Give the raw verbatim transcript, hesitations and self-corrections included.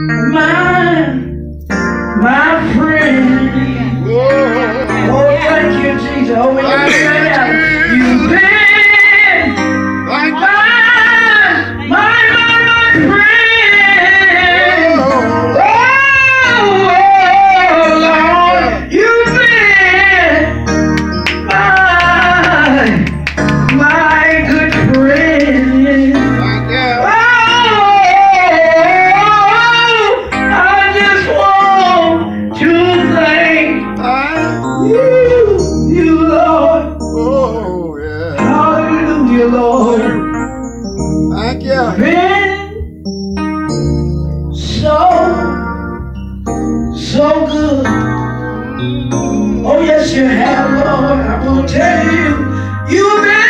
my, my friend. Oh, thank you, Jesus. Oh, we got to say that. You've been my, my, my friend. Oh, oh, Lord, you've been my, my good friend. Lord, thank you. Been so, so good. Oh yes, you have, Lord. I'm gonna tell you, you've been.